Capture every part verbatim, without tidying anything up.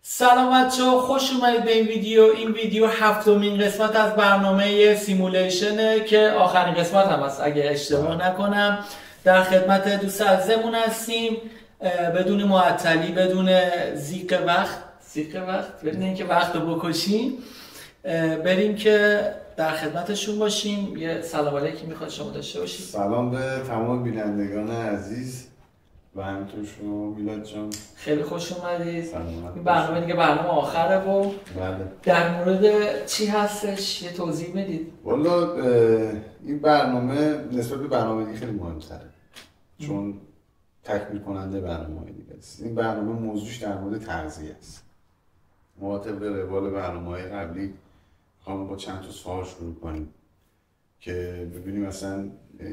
سلام بچه‌ها، خوش اومدید به این ویدیو. این ویدیو هفتمین قسمت از برنامه سیمولیشنه که آخرین قسمت هم هست اگه اشتباه نکنم. در خدمت دوست عزیزمون هستیم بدون معطلی، بدون زیق وقت زیق وقت بدون اینکه وقت رو بکشیم، بریم که در خدمتشون باشیم. یه سلام علیکی میخواد شما داشته باشید. سلام به تمام بینندگان عزیز و همینطور شما میلاد جان، خیلی خوش اومدید. این برنامه دیگه برنامه آخره و بله. در مورد چی هستش یه توضیح بدید. والا این برنامه نسبت به برنامه دیگه خیلی مهمتره چون تکمیل کننده برنامه دیگه است. این برنامه موضوعش در مورد تغذیه است. ما طبق روال برنامه‌های قبلی خواهم با چند تا سوال شروع کنیم که ببینیم مثلا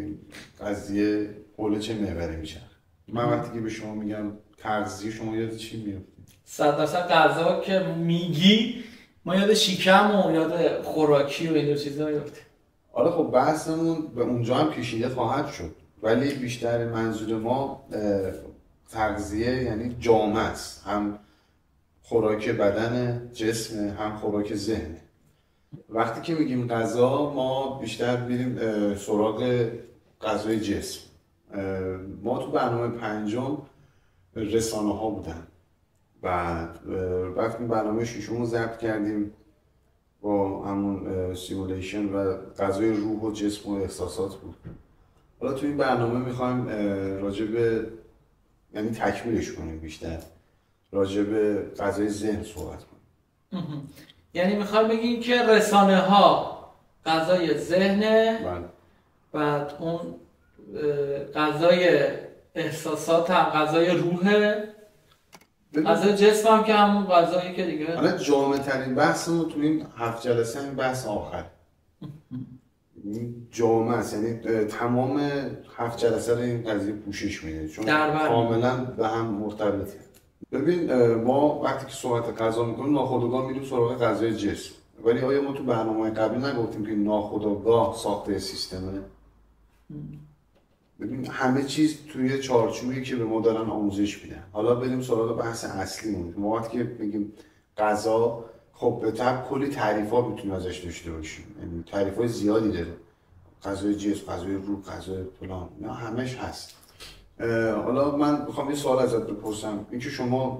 قضیه حول چه محوری میشه. من وقتی که به شما میگم تغذیه، شما یاد چی میفته؟ صد درصد غذا که میگی ما یاد شکم و یاد خوراکی و این دو چیزا میفته. آره خب بحثمون به اونجا هم کشیده خواهد شد، ولی بیشتر منظور ما تغذیه یعنی جامعه است، هم خوراک بدن جسم هم خوراک ذهن. وقتی که میگیم غذا ما بیشتر میریم سراغ غذای جسم. ما تو برنامه پنجم رسانه ها بودن، بعد وقتی برنامه ششم رو ضبط کردیم با همون سیمولیشن و غذای روح و جسم و احساسات بود. حالا تو این برنامه میخوایم راجع به یعنی تکمیلش کنیم، بیشتر راجع به غذای ذهن صحبت کنیم. یعنی میخوایم بگیم که رسانه ها غذای ذهنه، بعد اون غذای احساسات هم غذای روحه، غذای جسم هم که همون غذایی که دیگه. حالا جامع ترین بحثمون تو این هفت جلسه این بحث آخر جامع است، یعنی تمام هفت جلسه رو این قضیه پوشش میده چون کاملا به هم مرتبطه. ببین ما وقتی که صحبت غذا میکنیم ناخودآگاه میریم سراغ غذای جسم، ولی آیا ما تو برنامه قبلی نگفتیم که ناخودآگاه ساخته سیستمه؟ ببین همه چیز توی چارچوبی که به ما دارن آموزش میدن. حالا بریم سراغ بحث اصلیمون. ما وقتی که بگیم غذا، خب به طب کلی تعریفات میتونیم ازش داشته باشیم، یعنی تعریفات زیادی داره. غذای جسم، غذای روح، غذای فلان، نه همش هست. حالا من میخوام یه سوال ازت بپرسم، اینکه شما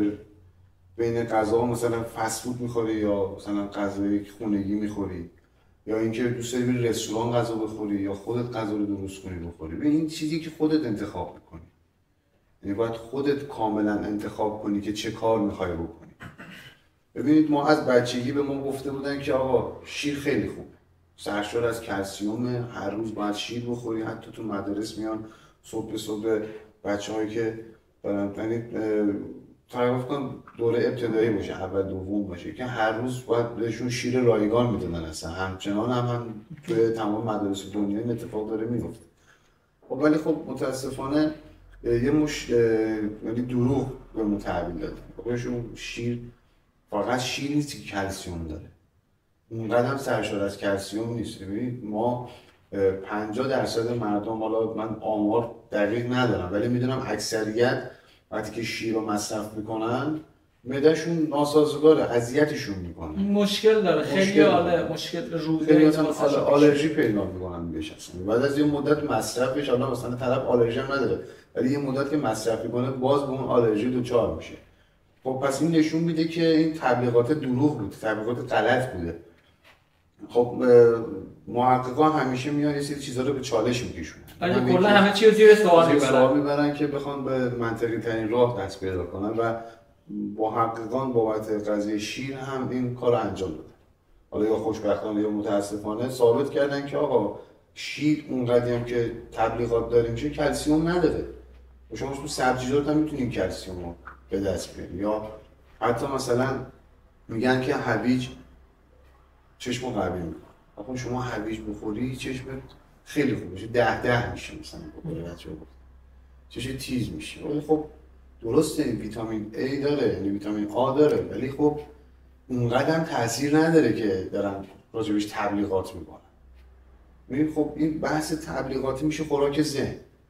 بین غذا مثلا فست فود میخوری یا مثلا غذای خونگی میخوری، یا اینکه دوست داری بری رستوران غذا بخوری یا خودت غذا رو درست کنی بخوری؟ ببین این چیزی که خودت انتخاب میکنی، یعنی باید خودت کاملا انتخاب کنی که چه کار میخوای بکنی. ببینید ما از بچگی به ما گفته بودن که آقا شیر خیلی خوبه، سرشار از کلسیومه، هر روز باید شیر بخوری. حتی تو مدارس میان صبح به صبح بچه‌هایی که دارن یعنی تقریبا کنم دوره ابتدایی باشه، اول دوم باشه، که هر روز باید بهشون شیر رایگان میدادن. اصلا همچنان هم, هم توی تمام مدارس دنیا این اتفاق داره میفته. خب ولی خب متاسفانه یه مش یعنی دروغ به ما تحویل دادن. بهشون شیر فقط شیر نیست که کلسیوم داره، اونقدر هم سرشار از کلسیوم نیست. ببینید ما پنجاه درصد مردم، حالا من آمار دقیق ندارم ولی میدونم اکثریت وقتی که شیر رو مصرف میکنن معدهشون ناسازگاره، اذیتشون میکنه، مشکل داره، خیلی آله مشکل روده، مثلا آلرژی پیدا میکنن بهش. اصلا بعد از یه مدت مصرفش، حالا مثلا طرف آلرژی هم نداره ولی یه مدت که مصرف میکنه باز به اون آلرژی دچار میشه. خب پس این نشون میده که این تبلیغات دروغ بود، تبلیغات غلط بوده. خب محققان همیشه میان یه سری چیزا رو به چالش میکشونن، ولی کلا همه چی رو زیر سوال میبرن سوال میبرن که بخوان به منطقی ترین راه دست پیدا کنن و محققان بابت قضیه شیر هم این کارو انجام دادن. حالا یا خوشبختانه یا متاسفانه ثابت کردن که آقا شیر اونقدری هم که تبلیغات داره میشه کلسیوم نداره. شما تو سبزیجات هم میتونین کلسیوم رو به دست بیارین، یا حتی مثلا میگن که هویج چشمو قوی میکنه. آخه شما هویج بخوری چشمت خیلی خوب میشه، ده ده میشه مثلا بخوری بچه‌ها گفت چشم تیز میشه. ولی خب درسته ویتامین A داره، یعنی ویتامین آ داره، ولی خب اونقدر هم تاثیر نداره که دارن راجبش تبلیغات میکنن. ببین خب این بحث تبلیغاتی میشه خوراک ذهن.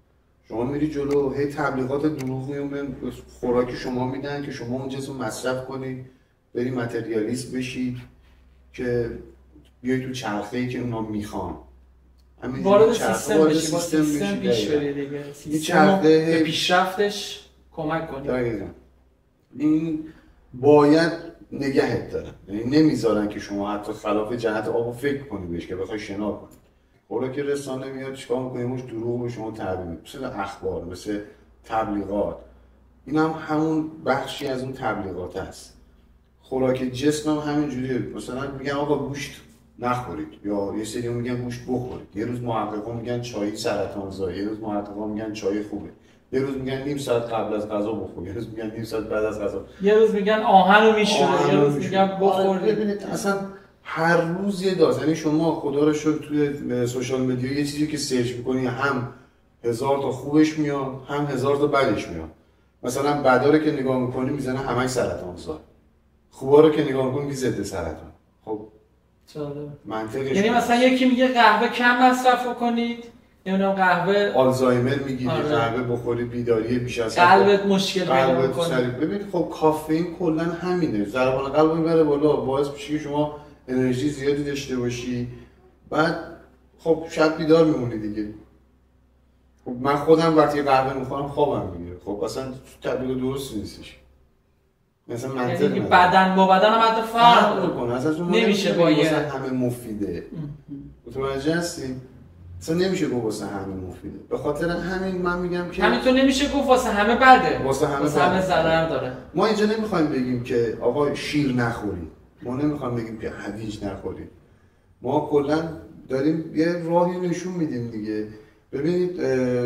شما میری جلو هی تبلیغات دروغ میون خوراک شما میدن که شما اون جنس رو مصرف کنی، بری متریالیست بشی که بیای تو چرخه‌ای که اونا میخوان. وارد سیستم بشی، با سیستم پیش بری دیگه. سیستم به پیشرفتش کمک کنی. دقیقاً. این باید نگهت دارن. یعنی نمیذارن که شما حتی خلاف جهت آب فکر کنی بهش که بخوای شنا کنی. خوراک رسانه میاد چیکار می‌کنه؟ موش دروغ به شما تعبیر می‌کنه. مثل اخبار، مثل تبلیغات. این هم همون بخشی از اون تبلیغات است. خوراک جسم هم همین جوریه. مثلا میگن آقا گوشت نخورید یا یه سری میگن گوشت بخورید. یه روز محققا میگن چای سرطان‌زا، یه روز محققا میگن چای خوبه. یه روز میگن نیم ساعت قبل از غذا بخور، یه روز میگن نیم ساعت بعد از غذا. یه روز میگن آهن رو میشوره، یه روز میگن بخور. ببینید اصلا هر روز یه داز. یعنی شما خدا رو شکر توی سوشال مدیا یه چیزی که سرچ می‌کنی هم هزار تا خوبش میاد، هم هزار تا بدش میاد. مثلا بدا رو که نگاه می‌کنی میزنه همش سرطان‌زا. خوبا رو که نگاه می‌کنی ضد سرطان. خب جالب. منطقش یعنی مثلا یکی میگه قهوه کم مصرف کنید، نمیدونم قهوه آلزایمر میگیری، آره. قهوه بخوری بیداری بیش از قلبت مشکل پیدا میکنه. ببینید خب کافئین کلا همینه، ضربان قلب میبره بالا، باعث میشه که شما انرژی زیادی داشته باشی، بعد خب شب بیدار میمونی دیگه. خب من خودم وقتی قهوه میخورم خوابم میگیره. خب اصلا تبلیغ درست نیستش. مثلا منطق یعنی بدن با بدن هم حتی فرق میکنه. اصلا نمیشه با یه همه مفیده. متوجه هستی؟ اصلا نمیشه گفت واسه همه مفیده. به خاطر همین من میگم که همینطور نمیشه گفت واسه همه بده. واسه همه, واسه همه ضرر داره. ما اینجا نمیخوایم بگیم که آقا شیر نخورید. ما نمیخوایم بگیم که هویج نخورید. ما کلا داریم یه راهی نشون میدیم دیگه. ببینید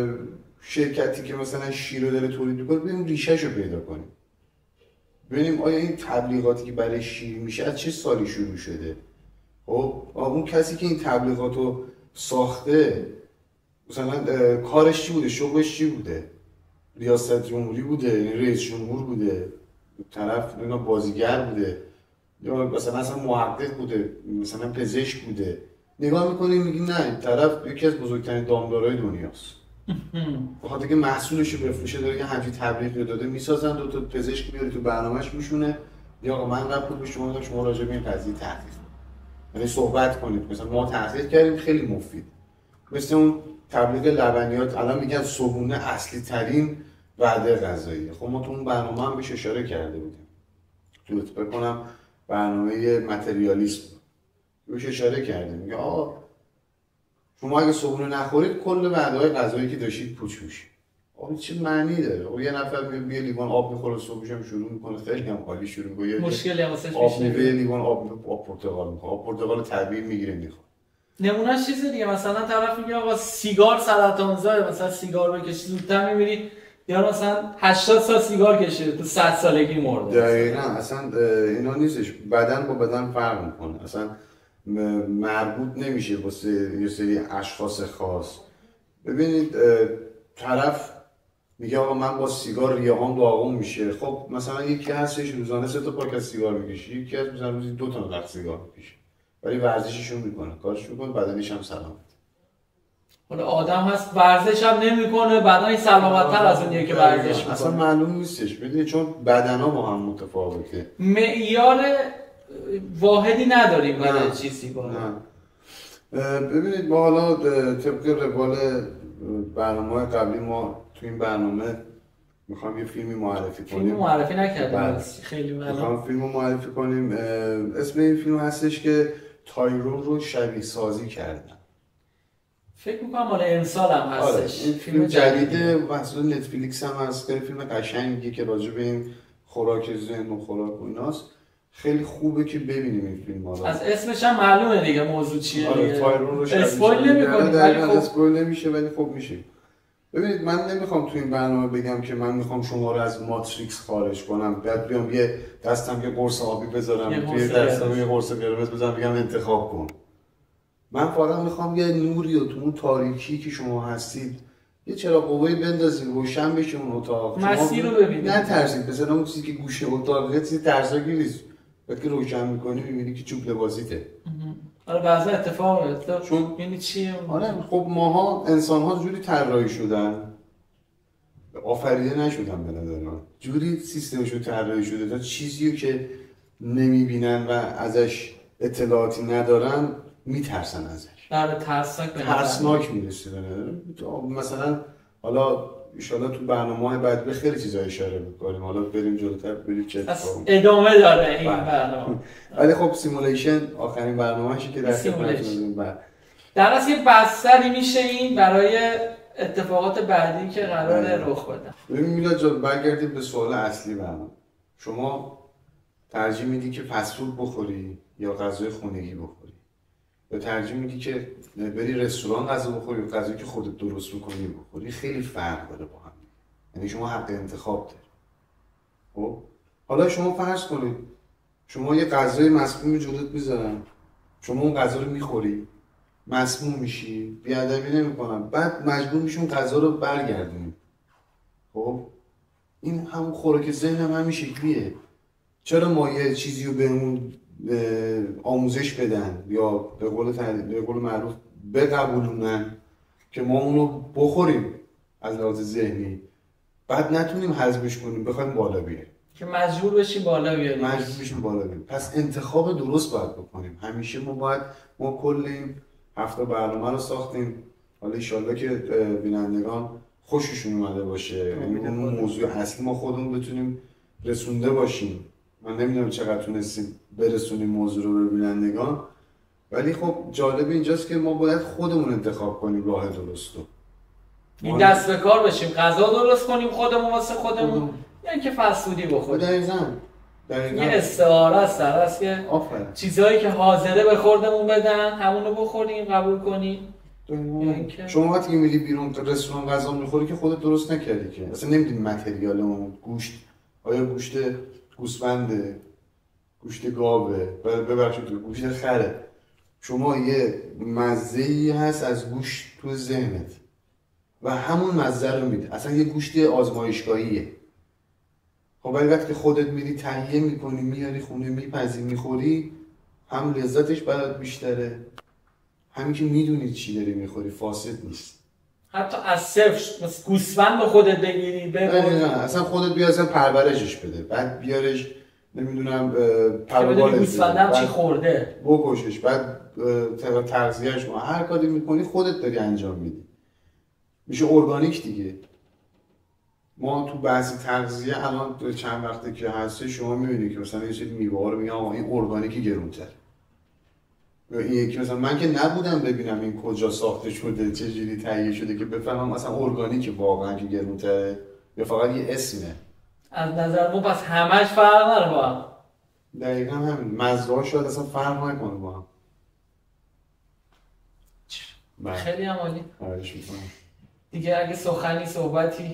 شرکتی که مثلا شیر رو داره تولید میکنه، ببینیم ریشه‌ش رو پیدا کنیم. ببینیم آیا این تبلیغاتی که برای شیر میشه از چه سالی شروع شده. خب اون کسی که این تبلیغاتو ساخته مثلا کارش چی بوده، شغلش چی بوده، ریاست جمهوری بوده، رئیس جمهور بوده، طرف اینا بازیگر بوده، یا مثلا اصلا محقق بوده، مثلا پزشک بوده. نگاه میکنیم میگیم نه، طرف یکی از بزرگترین دامدارای دنیاست. بخاطر که محصولش رو بفروشه داره که همچین تبلیغی داده، میسازن دو تا پزشک میاره تو برنامه‌اش میشونه، یا آقا من قبول به شما میگم شما راجع به این قضیه تحقیق یعنی صحبت کنید. مثلا ما تحقیق کردیم خیلی مفید. مثل اون تبلیغ لبنیات الان میگن صبحونه اصلی ترین وعده غذایی. خب ما تو اون برنامه هم بهش اشاره کرده بودیم. تو فکر کنم برنامه متریالیسم بهش اشاره کردیم. میگه آقا شما اگه صبحونه نخورید کل وعده‌های غذایی که داشتید پوچ میشه. آقا چه معنی داره؟ او یه نفر میاد یه لیوان آب میخوره صبحش هم شروع میکنه خیلی هم حالی شروع میکنه. مشکلی هم واسش آب میوه لیوان آب آب پرتقال میخوره. آب پرتقال طبیعی میگیره میخوره. نمونهش چیز دیگه، مثلا طرف میگه آقا سیگار سرطانزا، مثلا سیگار بکشی زودتر میمیری، یا مثلا هشتاد سال سیگار کشیده تو صد سالگی مرده. دقیقاً اصلا اینا نیستش. بدن با بدن فرق میکنه. اصلا مربوط نمیشه واسه یه سری اشخاص خاص. ببینید طرف میگه آقا من با سیگار ریه‌هام داغون میشه. خب مثلا یکی هستش روزانه سه تا پاکت سیگار میکشه، یکی از مثلا روزی دو تا نخ سیگار میکشه، ولی ورزشیشو میکنه، کارش میکنه، بدنش هم سلامت. حالا آدم هست ورزش هم نمیکنه، بدنش سلامت‌تر از اونیه که ورزش میکنه. اصلا معلوم نیستش. ببینید چون بدن‌ها با هم متفاوته. معیار واحدی نداریم برای چی سیگار. ببینید ما حالا طبق روال برنامه‌های قبلی ما تو این برنامه میخوام یه فیلمی معرفی کنیم. فیلم معرفی نکردیم خیلی ممنون. میخوام فیلمو معرفی کنیم. اسم این فیلم هستش که تایرون رو شبیه سازی کردن. فکر میکنم مال امسال هم هستش. آره. این فیلم جدیده محصول نتفلیکس هم هست. خیلی فیلم قشنگیه که راجع به این خوراک ذهن و خوراک و ایناست. خیلی خوبه که ببینیم این فیلم ها. از اسمش هم معلومه دیگه موضوع چیه. آره تایرون رو شبیه اسپویل نمی‌کنیم ولی خب اسپویل نمیشه ولی خب میشه. ببینید من نمیخوام تو این برنامه بگم که من میخوام شما رو از ماتریکس خارج کنم، بعد بیام یه دستم یه قرص آبی بذارم توی دستم یه قرص قرمز بذارم بگم انتخاب کن. من فقط میخوام یه نوری و تو اون تاریکی که شما هستید یه چراغ قوه‌ای بندازید روشن بشه اون اتاق. مسیر رو ببینید. نترسید. مثلا اون چیزی که گوشه اتاقه چیزی ترسناکی نیست. وقتی روشن می‌کنی می‌بینی که چوب لباسیته. آره بعضی اتفاق میفته. چون یعنی چیه؟ آره خب ماها انسان‌ها جوری طراحی شدن آفریده نشدن به نظر من. جوری سیستمشون طراحی شده تا چیزی که نمیبینن و ازش اطلاعاتی ندارن میترسن ازش. آره ترسناک ترسناک میرسه. مثلا حالا انشالله تو برنامه‌های بعد به خیلی چیزا اشاره می‌کنیم، حالا بریم جلوتر بریم چه اتفاقی ادامه داره این برنامه. ولی خب سیمولیشن آخرین برنامه‌اشه که در خدمتتون بعد در اصل یه بستری میشه این برای اتفاقات بعدی که قراره رخ بده. ببین میلاد جان، برگردیم به سوال اصلی برنامه. شما ترجیح میدی که فست فود بخوری یا غذای خونگی بخوری؟ یا ترجیح میدی که بری رستوران غذا بخوری یا غذایی که خودت درست می‌کنی بخوری؟ خیلی فرق داره با هم. یعنی شما حق انتخاب داری. خب حالا شما فرض کنید شما یه غذای مسموم جلوت میذارن، شما اون غذا رو میخوری، مسموم میشی، بیادبی نمیکنم، بعد مجبور میشی اون غذا رو برگردونی. خب این همون خوراک ذهن هم همین شکلیه. چرا ما یه چیزی رو بهمون آموزش بدن یا به قول به قول معروف بقبولونن که ما اونو بخوریم از لحاظ ذهنی، بعد نتونیم هضمش کنیم، بخوایم بالا بیاریم، که مجبور بشیم بالا بیاریم مجبور بشیم بالا بیاریم. پس انتخاب درست باید بکنیم. همیشه ما باید ما کلیم هفته برنامه رو ساختیم، حالا ان شاءالله که بینندگان خوششون اومده باشه، یعنی اون موضوع اصلی ما خودمون بتونیم رسونده باشیم. من نمیدونم چقدر تونستیم برسونیم موضوع رو به بینندگان، ولی خب جالب اینجاست که ما باید خودمون انتخاب کنیم راه درستو. این دست به کار بشیم، غذا درست کنیم خودمون واسه خودمون، یا اینکه فست فودی بخوریم. دقیقاً دقیقاً یه استعاره است در اصل که آفرین چیزایی که حاضره به خوردمون بدن همونو بخوریم، قبول کنیم. شما وقتی که میری بیرون رستوران غذا میخوری که خودت درست نکردی، که اصلا نمیدونی متریال اون گوشت آیا گوشت گوسفنده، گوشت گاوه، ببخشید گوشت خره. شما یه مزه‌ای هست از گوشت تو ذهنت و همون مزه رو میده، اصلا یه گوشت آزمایشگاهیه. خب ولی وقتی خودت میری تهیه میکنی، میاری خونه، میپزی، میخوری، هم لذتش برات بیشتره، همین که میدونی چی داری میخوری، فاسد نیست. حتی از صفر مثل گوسفند به خودت بگیری ببری، اصلا خودت بیا اصلا پرورشش بده، بعد بیارش نمیدونم پرورش گوسفندم چی خورده بکشش، بعد تغذیه‌اش ما هر کاری میکنی خودت داری انجام میدی، میشه ارگانیک دیگه. ما تو بعضی تغذیه الان چند وقته که هسته شما میبینید که مثلا یه سری میوه‌ها رو میگن آقا این ارگانیکی گرون‌تره، این یکی مثلا من که نبودم ببینم این کجا ساخته شده، چه جوری تهیه شده که بفهمم مثلا ارگانیک واقعا که گرون‌تره یا فقط یه اسمه. از نظر ما پس همش فرق نداره با هم. دقیقاً همین، مزه‌ها شاید اصلا فرق نکنه با هم. خیلی هم عالی. خواهش می‌کنم. دیگه اگه سخنی صحبتی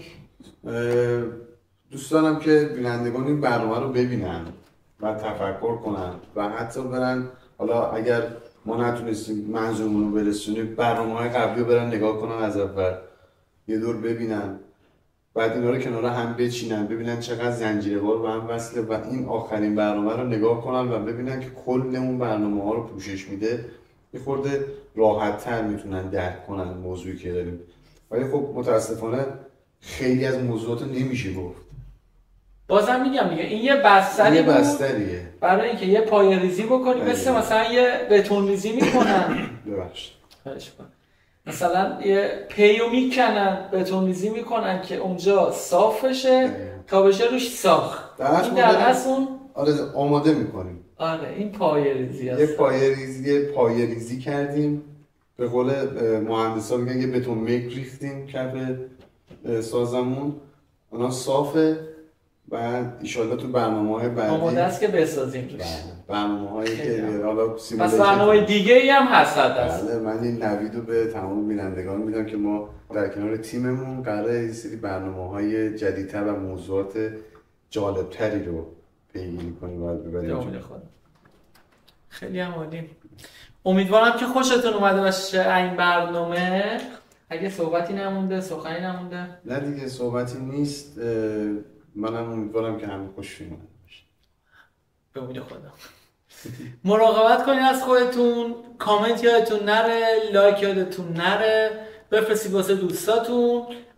دوست دارم که بینندگان این برنامه رو ببینن و تفکر کنن و حتی برن، حالا اگر ما نتونستیم منظورمون رو برسونیم، برنامه‌های قبلی رو برن نگاه کنن، از اول یه دور ببینن، بعد اینا رو کنار هم بچینن، ببینن چقدر زنجیروار به هم وصله و این آخرین برنامه رو نگاه کنن و ببینن که کل اون برنامه‌ها رو پوشش میده، یه خورده راحت‌تر میتونن درک کنن موضوعی که داریم. ولی خب متاسفانه خیلی از موضوعات نمیشه گفت. بازم میگم دیگه این یه بستری یه بستریه برای اینکه یه پایه ریزی بکنی، مثل مثلا یه بتون ریزی میکنن ببخشید مثلا یه پیو میکنن، بتون ریزی میکنن که اونجا صاف بشه تا بشه روش ساخت. این در اصل اون آره آماده میکنیم. آره این پایه ریزی هست. یه پایه ریزی یه پایه ریزی کردیم، به قول مهندسا میگن یه بتون میک ریختیم کف سازمون، اونا صافه، بعد ان شاءالله تو برنامه‌های بعدی آماده است که بسازیم روش. برنامه‌هایی که حالا سیمولیشن، پس برنامه دیگه‌ای هم هست دست. بله، من این نویدو به تمام بینندگان میدم که ما در کنار تیممون قراره یه سری برنامه‌های جدیدتر و موضوعات جالب‌تری رو پیگیری کنیم و ببریم. خیلی هم عالی. امیدوارم که خوشتون اومده باشه این برنامه. اگه صحبتی نمونده، سخنی نمونده؟ نه دیگه صحبتی نیست. منم امیدوارم که همه خوششون اومده باشه. به امید خدا. مراقبت کنید از خودتون، کامنت یادتون نره، لایک یادتون نره، بفرستید واسه دوستاتون.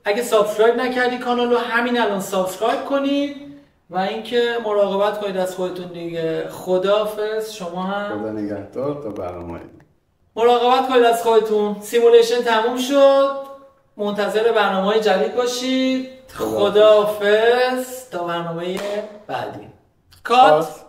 اگه سابسکرایب نکردی کانال رو همین الان سابسکرایب کنید و اینکه مراقبت کنید از خودتون دیگه. خداحافظ. شما هم خدا نگهدار تا برنامه. مراقبت کنید از خودتون. سیمولیشن تموم شد، منتظر برنامه‌های جدید باشید. خداحافظ تا برنامه بعدی. کات.